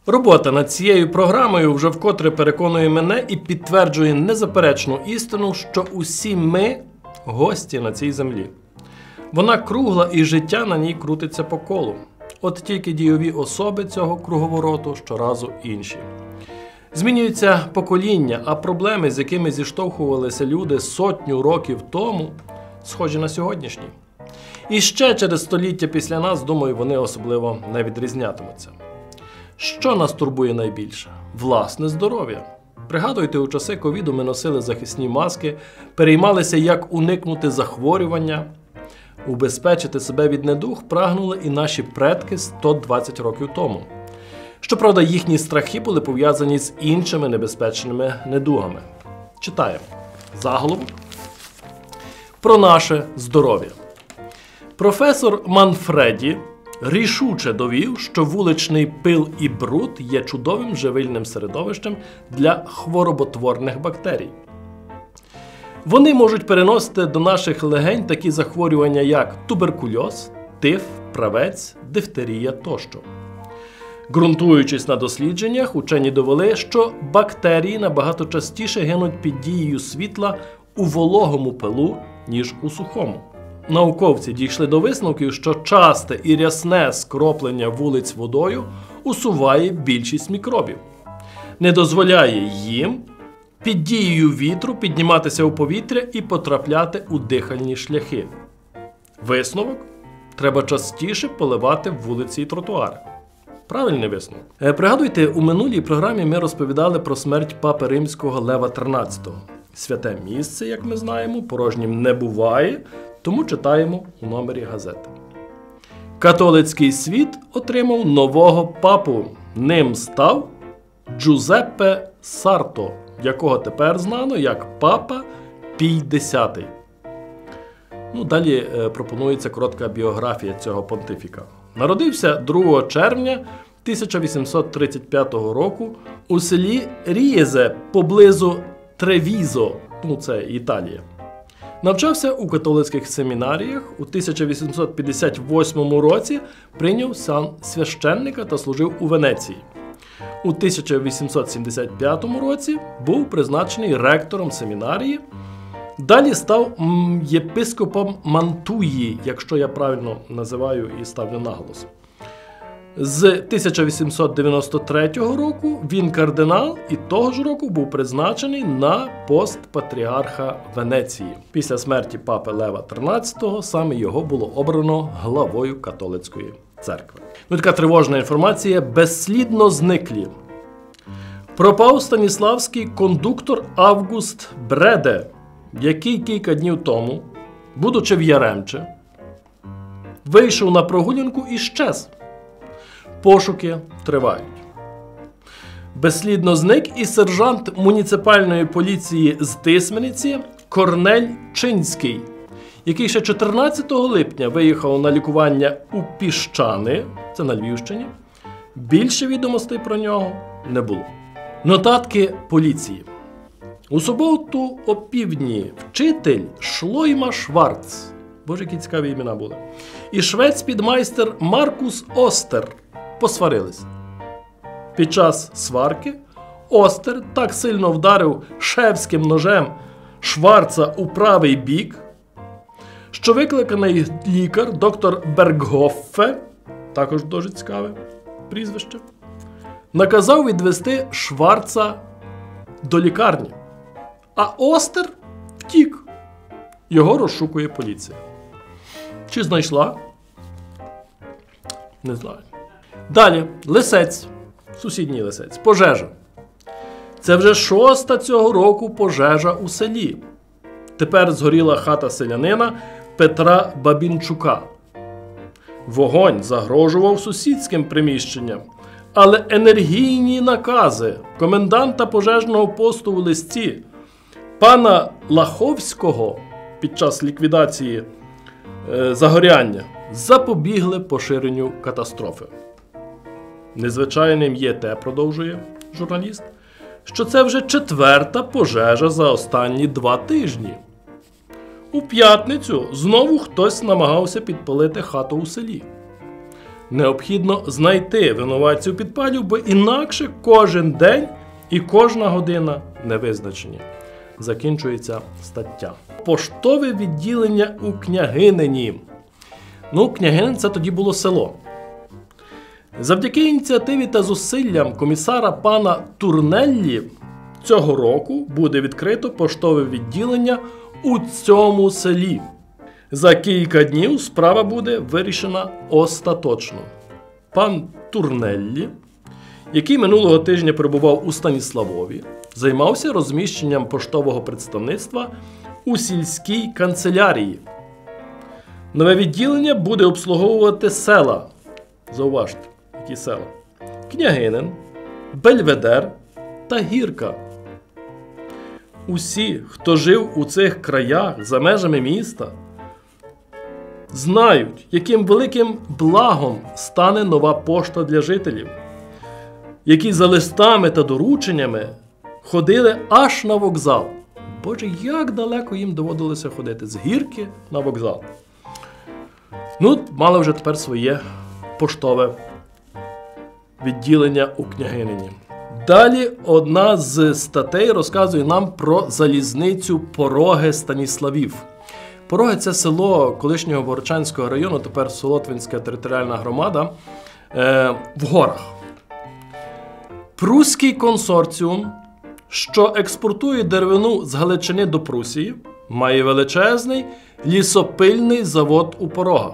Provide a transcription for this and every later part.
Робота над цією програмою вже вкотре переконує мене і підтверджує незаперечну істину, що усі ми – гості на цій землі. Вона кругла і життя на ній крутиться по колу. От тільки дійові особи цього круговороту щоразу інші. Змінюються покоління, а проблеми, з якими зіштовхувалися люди сотню років тому, схожі на сьогоднішні. І ще через століття після нас, думаю, вони особливо не відрізнятимуться. Що нас турбує найбільше? Власне здоров'я. Пригадуйте, у часи ковіду ми носили захисні маски, переймалися, як уникнути захворювання. Убезпечити себе від недуг прагнули і наші предки 120 років тому. Щоправда, їхні страхи були пов'язані з іншими небезпечними недугами. Читаємо. Заголовок. Про наше здоров'я. Професор Манфреді рішуче довів, що вуличний пил і бруд є чудовим живильним середовищем для хвороботворних бактерій. Вони можуть переносити до наших легень такі захворювання, як туберкульоз, тиф, правець, дифтерія тощо. Ґрунтуючись на дослідженнях, учені довели, що бактерії набагато частіше гинуть під дією світла у вологому пилу, ніж у сухому. Науковці дійшли до висновків, що часте і рясне скроплення вулиць водою усуває більшість мікробів. Не дозволяє їм під дією вітру підніматися у повітря і потрапляти у дихальні шляхи. Висновок – треба частіше поливати вулиці і тротуари. Правильний висновок. Пригадуйте, у минулій програмі ми розповідали про смерть папи римського Лева XIII. Святе місце, як ми знаємо, порожнім не буває, тому читаємо у номері газети. Католицький світ отримав нового папу. Ним став Джузеппе Сарто, якого тепер знано як папа Пій X. Далі пропонується коротка біографія цього понтифіка. Народився 2 червня 1835 року у селі Рієзе поблизу Тревізо, це Італія. Навчався у католицьких семінаріях, у 1858 році прийняв сан священника та служив у Венеції. У 1875 році був призначений ректором семінарії, далі став єпископом Мантуї, якщо я правильно називаю і ставлю наголос. З 1893 року він кардинал і того ж року був призначений на пост патріарха Венеції. Після смерті папи Лева XIII саме його було обрано главою католицької церкви. Така тривожна інформація. Безслідно зниклі. Пропав станіславський кондуктор Август Бреде, який кілька днів тому, будучи в Яремче, вийшов на прогулянку і щез. Пошуки тривають. Безслідно зник і сержант муніципальної поліції з Тисмениці Корнель Чинський, який ще 14 липня виїхав на лікування у Піщани, це на Львівщині. Більше відомостей про нього не було. Нотатки поліції. У суботу опівдні вчитель Шлойма Шварц, боже, які цікаві імена були, і швець-підмайстер Маркус Остер посварились. Під час сварки Остер так сильно вдарив шефським ножем Шварца у правий бік, що викликаний лікар доктор Берггоффе, також дуже цікаве прізвище, наказав відвести Шварца до лікарні. А Остер втік. Його розшукує поліція. Чи знайшла? Не знаю. Далі. Лисець. Сусідній Лисець. Пожежа. Це вже 6-та цього року пожежа у селі. Тепер згоріла хата селянина Петра Бабінчука. Вогонь загрожував сусідським приміщенням. Але енергійні накази коменданта пожежного посту у Лисці пана Лаховського під час ліквідації загоряння запобігли поширенню катастрофи. Незвичайним є те, продовжує журналіст, що це вже 4-та пожежа за останні 2 тижні. У п'ятницю знову хтось намагався підпалити хату у селі. Необхідно знайти винуватців підпалів, бо інакше кожен день і кожна година не визначені. Закінчується стаття. Поштове відділення у Княгинині. Княгинин – це тоді було село. Завдяки ініціативі та зусиллям комісара пана Турнеллі цього року буде відкрито поштове відділення у цьому селі. За кілька днів справа буде вирішена остаточно. Пан Турнеллі, який минулого тижня перебував у Станіславові, займався розміщенням поштового представництва у сільській канцелярії. Нове відділення буде обслуговувати села. Зауважте, які села. Княгинин, Бельведер та Гірка. Усі, хто жив у цих краях за межами міста, знають, яким великим благом стане нова пошта для жителів, які за листами та дорученнями ходили аж на вокзал. Боже, як далеко їм доводилося ходити з Гірки на вокзал. Мали вже тепер своє поштове відділення у Княгинині. Далі одна з статей розказує нам про залізницю Пороги Станіславів. Пороги – це село колишнього Богородчанського району, тепер Солотвинська територіальна громада, в горах. Прусський консорціум, що експортує деревину з Галичини до Прусії, має величезний лісопильний завод у Порогах.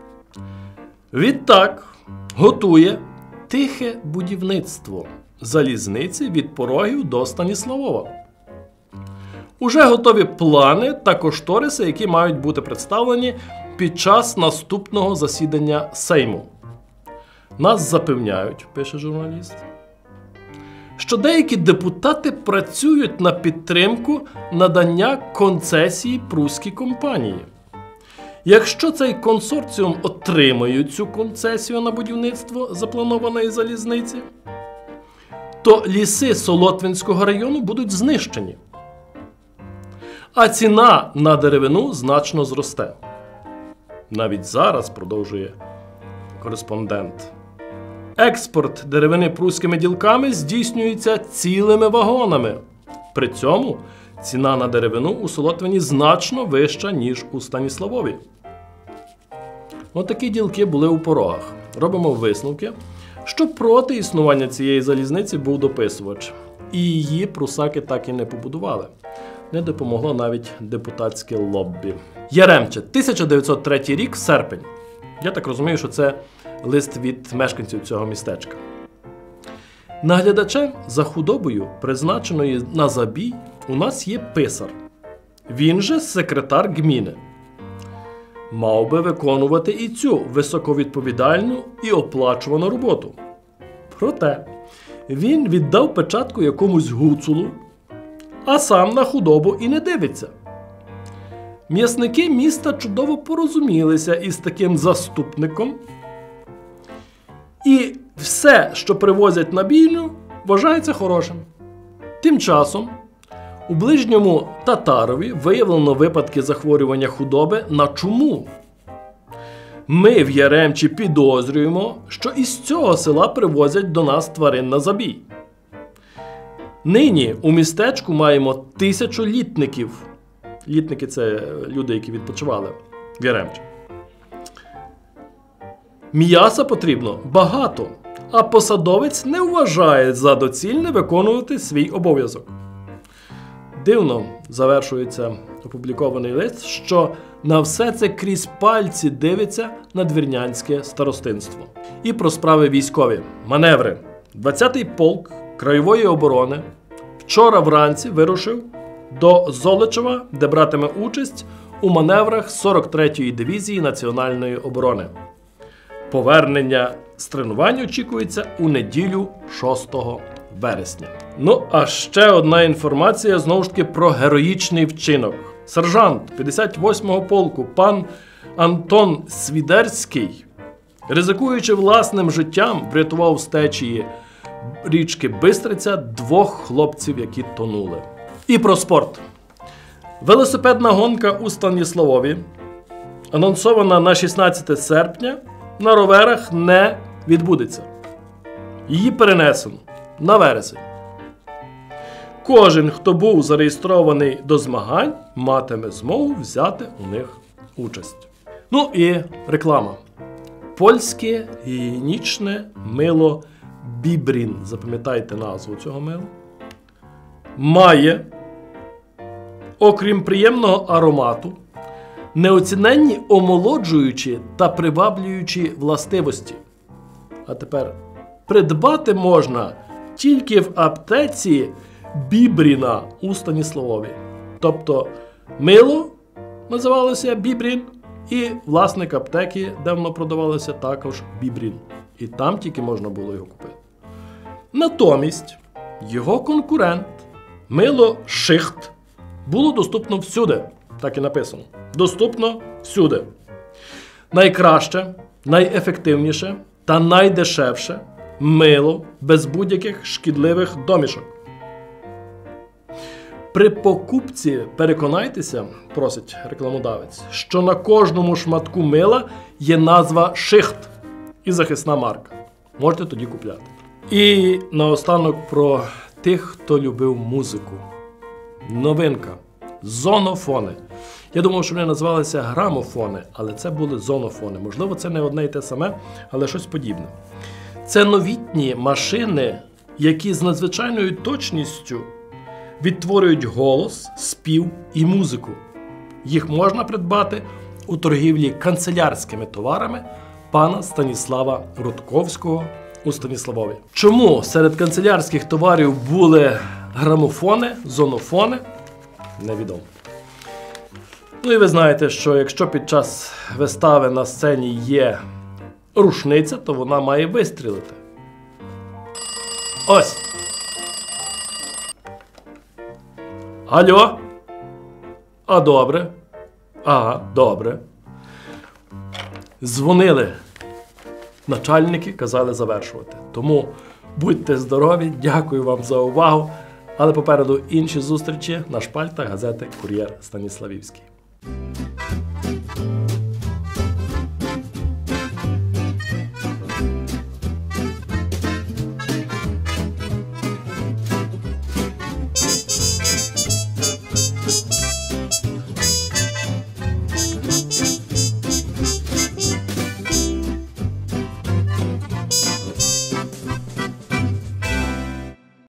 Відтак готує тихе будівництво залізниці від Порогів до Станіславова. Уже готові плани та кошториси, які мають бути представлені під час наступного засідання Сейму. Нас запевняють, пише журналіст, що деякі депутати працюють на підтримку надання концесії прусській компанії. Якщо цей консорціум отримає цю концесію на будівництво запланованої залізниці, то ліси Солотвинського району будуть знищені. А ціна на деревину значно зросте. Навіть зараз, продовжує кореспондент, експорт деревини прусськими ділками здійснюється цілими вагонами. При цьому ціна на деревину у Солотвині значно вища, ніж у Станіславові. Такі ділки були у Порогах. Робимо висновки, що проти існування цієї залізниці був дописувач. І її прусаки так і не побудували. Не допомогло навіть депутатське лоббі. Яремче, 1903 рік, серпень. Я так розумію, що це лист від мешканців цього містечка. Наглядачем за худобою, призначеною на забій, у нас є писар. Він же секретар гміни. Мав би виконувати і цю високовідповідальну і оплачувану роботу. Проте, він віддав печатку якомусь гуцулу, а сам на худобу і не дивиться. М'ясники міста чудово порозумілися із таким заступником, і все, що привозять на бійню, вважається хорошим. Тим часом у ближньому Татарові виявлено випадки захворювання худоби на чуму. Ми в Яремчі підозрюємо, що із цього села привозять до нас тварин на забій. Нині у містечку маємо 1000 літників. Літники – це люди, які відпочивали в Яремчі. М'яса потрібно багато, а посадовець не вважає за доцільне виконувати свій обов'язок. Дивно завершується опублікований лист, що на все це крізь пальці дивиться надвірнянське старостинство. І про справи військові. Маневри. 20-й полк краєвої оборони вчора вранці вирушив до Золочева, де братиме участь у маневрах 43-ї дивізії Національної оборони. Повернення з тренувань очікується у неділю 6 вересня. А ще одна інформація, знову ж таки, про героїчний вчинок. Сержант 58-го полку пан Антон Свідерський, ризикуючи власним життям, врятував з течії річки Бистриця 2 хлопців, які тонули. І про спорт. Велосипедна гонка у Станіславові, анонсована на 16 серпня, на роверах не відбудеться. Її перенесено на вересень. Кожен, хто був зареєстрований до змагань, матиме змогу взяти у них участь. Ну і реклама. Польське гігієнічне мило Бібрін, запам'ятайте назву цього мила, має, окрім приємного аромату, неоціненні омолоджуючі та приваблюючі властивості. А тепер придбати можна тільки в аптеці Бібріна у Станіславові. Тобто мило називалося Бібрін, і власник аптеки, де воно продавалося, також Бібрін. І там тільки можна було його купити. Натомість його конкурент, мило Шихт, було доступно всюди. Так і написано. Доступно всюди. Найкраще, найефективніше та найдешевше мило без будь-яких шкідливих домішок. При покупці переконайтеся, просить рекламодавець, що на кожному шматку мила є назва Шихт і захисна марка. Можете тоді купляти. І наостанок про тих, хто любив музику. Новинка. Зонофони. Я думав, що вони називалися грамофони, але це були зонофони. Можливо, це не одне й те саме, але щось подібне. Це новітні машини, які з надзвичайною точністю відтворюють голос, спів і музику. Їх можна придбати у торгівлі канцелярськими товарами пана Станіслава Рудковського у Станіславові. Чому серед канцелярських товарів були грамофони, зонофони? Невідомо. Ну і ви знаєте, що якщо під час вистави на сцені є рушниця, то вона має вистрілити. Ось. Алло? А добре? Ага, добре. Дзвонили начальники, казали завершувати. Тому будьте здорові, дякую вам за увагу. Але попереду інші зустрічі на шпальтах газети «Кур'єр Станіславівський».